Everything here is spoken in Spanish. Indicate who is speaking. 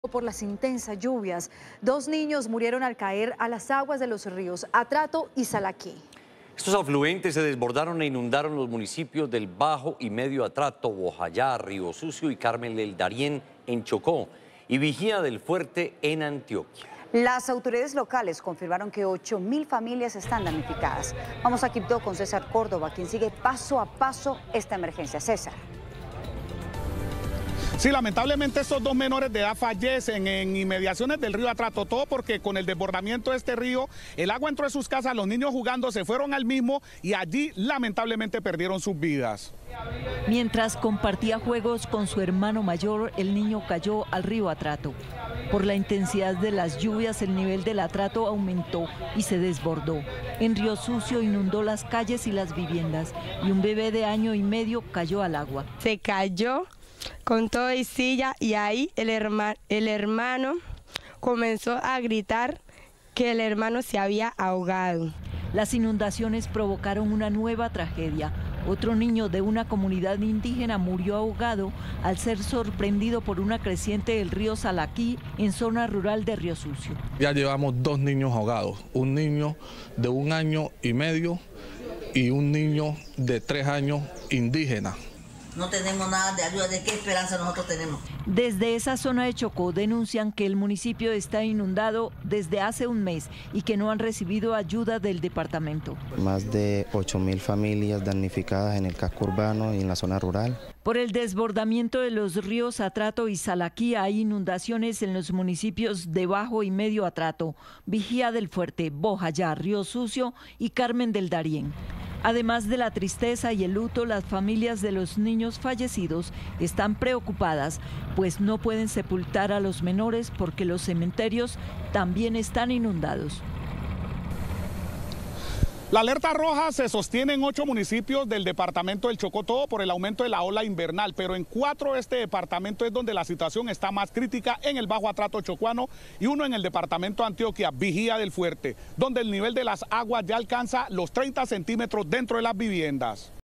Speaker 1: Por las intensas lluvias, 2 niños murieron al caer a las aguas de los ríos Atrato y Salaquí.
Speaker 2: Estos afluentes se desbordaron e inundaron los municipios del Bajo y Medio Atrato, Bojayá, Río Sucio y Carmen del Darién en Chocó y Vigía del Fuerte en Antioquia.
Speaker 1: Las autoridades locales confirmaron que 8.000 familias están damnificadas. Vamos a Quibdó con César Córdoba, quien sigue paso a paso esta emergencia. César.
Speaker 3: Sí, lamentablemente estos 2 menores de edad fallecen en inmediaciones del río Atrato, todo porque con el desbordamiento de este río, el agua entró en sus casas, los niños jugando se fueron al mismo y allí lamentablemente perdieron sus vidas.
Speaker 4: Mientras compartía juegos con su hermano mayor, el niño cayó al río Atrato. Por la intensidad de las lluvias, el nivel del Atrato aumentó y se desbordó. En Río Sucio inundó las calles y las viviendas y un bebé de 1 año y medio cayó al agua.
Speaker 5: Se cayó con todo y silla y ahí el hermano comenzó a gritar que el hermano se había ahogado.
Speaker 4: Las inundaciones provocaron una nueva tragedia. Otro niño de una comunidad indígena murió ahogado al ser sorprendido por una creciente del río Salaquí en zona rural de Río Sucio.
Speaker 6: Ya llevamos 2 niños ahogados, un niño de 1 año y medio y un niño de 3 años indígena.
Speaker 7: No tenemos nada de ayuda. ¿De qué esperanza nosotros tenemos?
Speaker 4: Desde esa zona de Chocó denuncian que el municipio está inundado desde hace un mes y que no han recibido ayuda del departamento.
Speaker 8: Más de 8.000 familias damnificadas en el casco urbano y en la zona rural.
Speaker 4: Por el desbordamiento de los ríos Atrato y Salaquí hay inundaciones en los municipios de Bajo y Medio Atrato, Vigía del Fuerte, Bojayá, Río Sucio y Carmen del Darién. Además de la tristeza y el luto, las familias de los niños fallecidos están preocupadas, pues no pueden sepultar a los menores porque los cementerios también están inundados.
Speaker 3: La alerta roja se sostiene en 8 municipios del departamento del Chocó, todo por el aumento de la ola invernal, pero en 4 de este departamento es donde la situación está más crítica, en el Bajo Atrato chocuano y 1 en el departamento de Antioquia, Vigía del Fuerte, donde el nivel de las aguas ya alcanza los 30 centímetros dentro de las viviendas.